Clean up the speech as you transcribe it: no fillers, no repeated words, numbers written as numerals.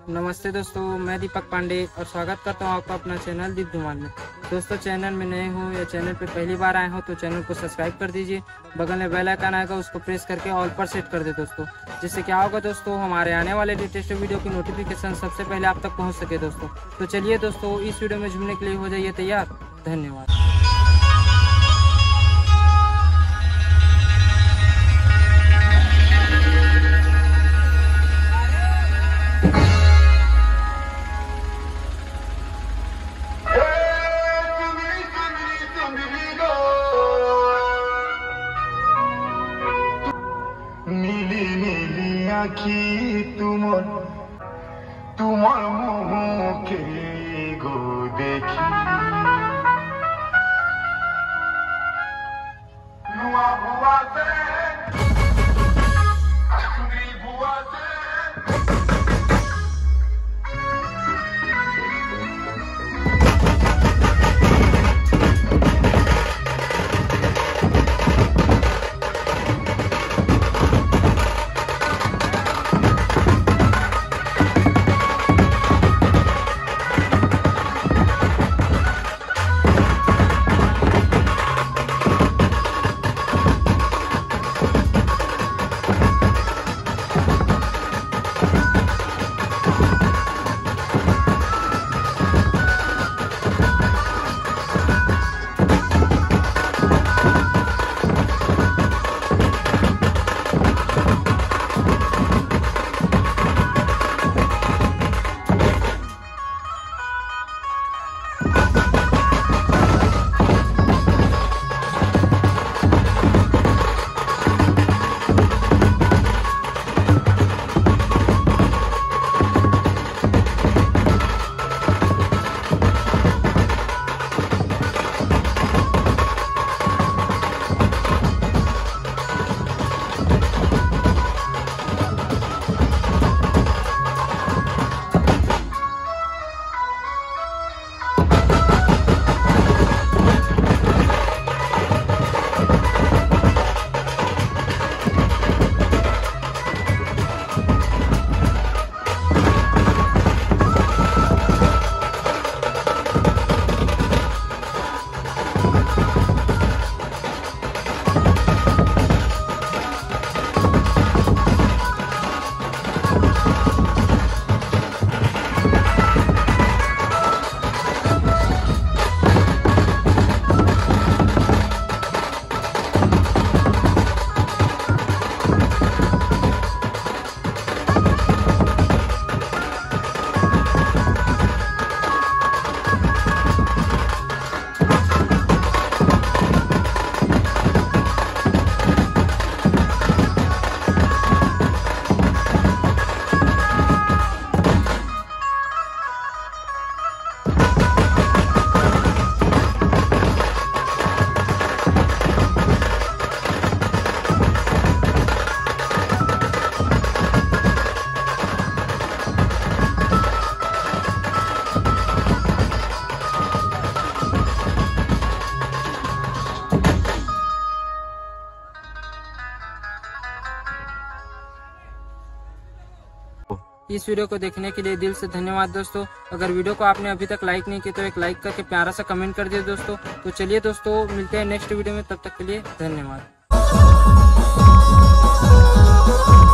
नमस्ते दोस्तों, मैं दीपक पांडे और स्वागत करता हूं आपका अपना चैनल दीप धुमाल में। दोस्तों, चैनल में नए हो या चैनल पे पहली बार आए हो तो चैनल को सब्सक्राइब कर दीजिए। बगल में बेल आइकन आएगा, उसको प्रेस करके ऑल पर सेट कर दे दोस्तों, जिससे क्या होगा दोस्तों, हमारे आने वाले लेटेस्ट वीडियो की नोटिफिकेशन सबसे पहले आप तक पहुँच सके दोस्तों। तो चलिए दोस्तों, इस वीडियो में झूमने के लिए हो जाइए तैयार। धन्यवाद। নীলি নীলি আখি তোমার মুখে গো দেখি নুয়া ভুয়াতে সুন্দরি ভুয়াতে इस वीडियो को देखने के लिए दिल से धन्यवाद दोस्तों। अगर वीडियो को आपने अभी तक लाइक नहीं किया तो एक लाइक करके प्यारा सा कमेंट कर दिए दोस्तों। तो चलिए दोस्तों, मिलते हैं नेक्स्ट वीडियो में, तब तक के लिए धन्यवाद।